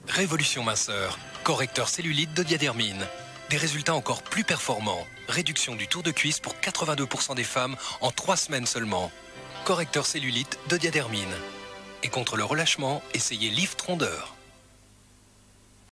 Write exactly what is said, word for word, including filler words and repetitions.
Révolution minceur, correcteur cellulite de Diadermine. Des résultats encore plus performants. Réduction du tour de cuisse pour quatre-vingt-deux pour cent des femmes en trois semaines seulement. Correcteur cellulite de Diadermine. Et contre le relâchement, essayez Lift Rondeur.